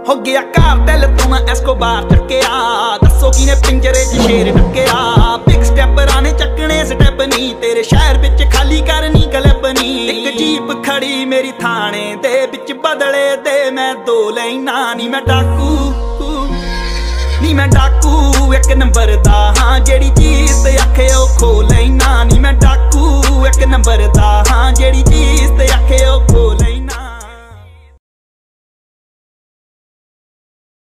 हो गया कार्टेल तो मैं एस्कोबार चक्या, दसो किने पिंजरे च शेर टक्या। बिग स्टेप राने चकने स्टेप नी, तेरे शहर बिच खाली करनी क्लब नी। एक जीप खड़ी मेरी थाने दे बिच बदले दे मैं दो लाइना नी। मैं डाकू नी, मैं डाकू एक नंबर दा, हाँ जेड़ी चीज ते आखे ओ खो लेना नी। मैं डाकू एक नंबर